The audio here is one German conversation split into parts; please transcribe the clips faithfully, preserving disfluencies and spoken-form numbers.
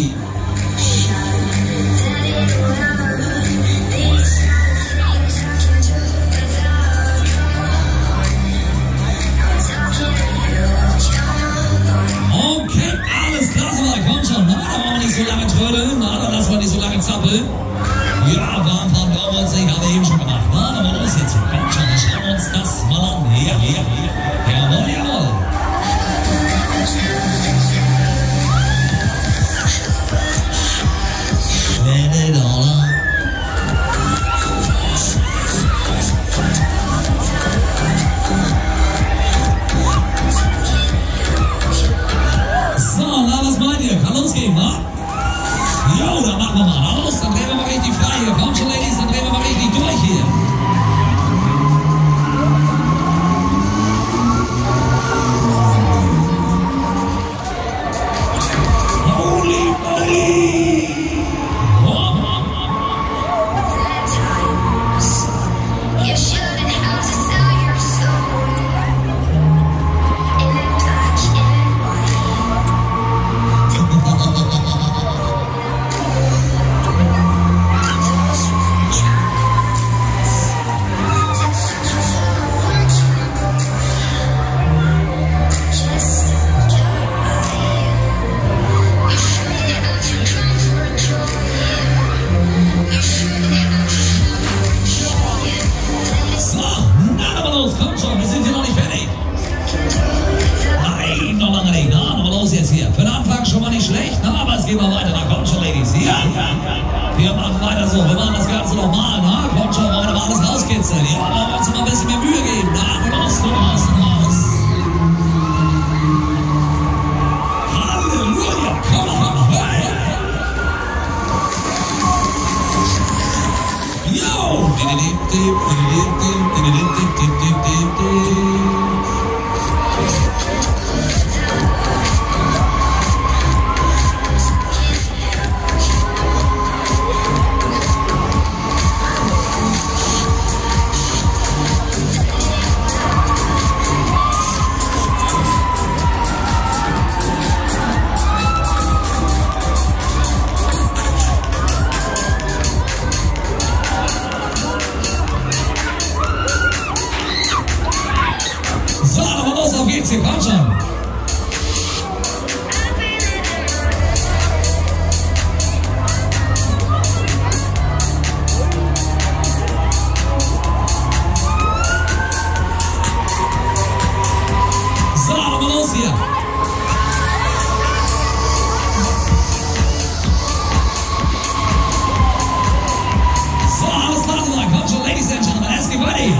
Baby. Okay, alles klar, so weit, kommt schon. Na, da wollen wir nicht so lange trödeln, na, da lassen wir nicht so lange zappeln. Ja, war ein paar Downloads, ich habe eben schon gemacht. Na, da wollen wir los jetzt. Kommt schon, dann schauen wir uns das mal an. Ja, ja, ja. Jawohl, jawohl. twenty Dollar. So, na, was meint ihr? Kann losgehen, ne? Jo, dann machen wir mal. Na los, dann drehen wir mal richtig frei hier. Kommt schon, Ladies, dann drehen wir mal richtig durch hier. Holy moly! Kommt schon, wir sind hier noch nicht fertig. Nein, noch lange nicht. Na, noch los jetzt hier. Für den Anfang schon mal nicht schlecht, na, aber es geht noch weiter. Na, kommt schon, Ladies. Ja, wir machen weiter so. Wir machen das Ganze nochmal. Na, kommt schon, wollen wir noch alles rauskitzeln. Ja, wollen wir uns mal ein bisschen mehr Mühe geben. Na, los, los, los. Halleluja, komm mal. Hey. Yo! Hier, komm schon. So, mal los hier. So, alles klar, so lang. Komm schon, Ladies and Gentlemen, let's get ready.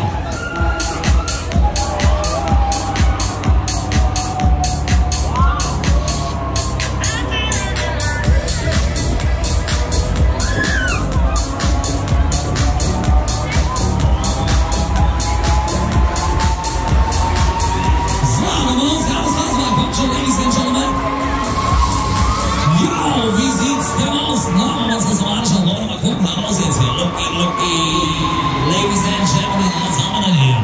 Wie sieht's denn aus? Na, wollen wir uns das mal anschauen. Wollen wir mal gucken, na los jetzt hier. Looky, looky. Ladies and Gentlemen, was haben wir denn hier?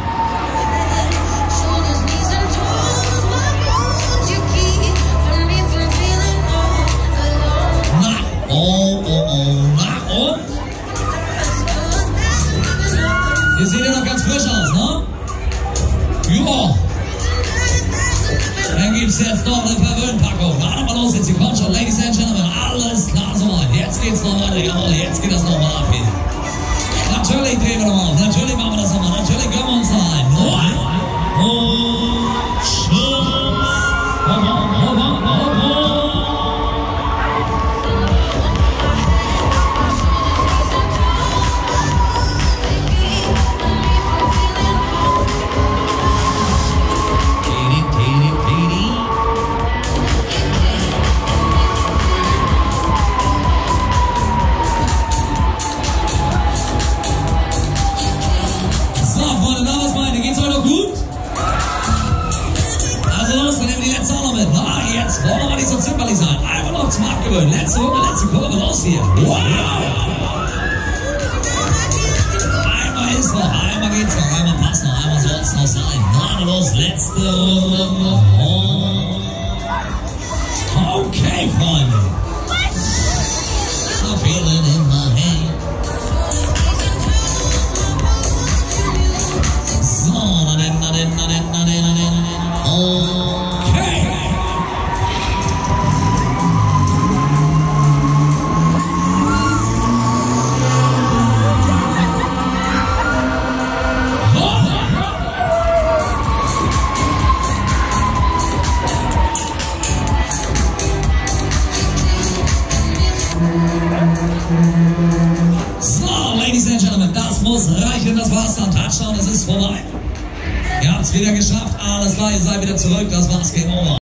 Na, oh, oh, oh, na, und? Ihr seht ja noch ganz frisch aus, ne? Ja. Dann gibt's jetzt noch eine Verwöhnpackung. Na, mal los jetzt, hier kommt schon, Ladies and Gentlemen, alles klar soweit. Jetzt geht's noch weiter, jawohl, jetzt geht das noch mal ab hier. Natürlich drehen wir noch auf, natürlich machen wir das nochmal, natürlich gönnen wir uns da ein. Und Schluss. Hopp, hopp, hopp, hopp, hopp, hopp. Wollen wir mal nicht so zimperlich sein. Einfach noch zum Abgewöhnen. Letzte Runde, letzte Kurve, los hier. Wow! Einmal ist noch, einmal geht's noch, einmal passt noch, einmal soll es noch sein. Na los, letzte Runde. Okay, Freunde. muss reichen, das war's dann. Touchdown, es ist vorbei. Ihr habt's wieder geschafft, alles klar, ihr seid wieder zurück, das war's, Game Over.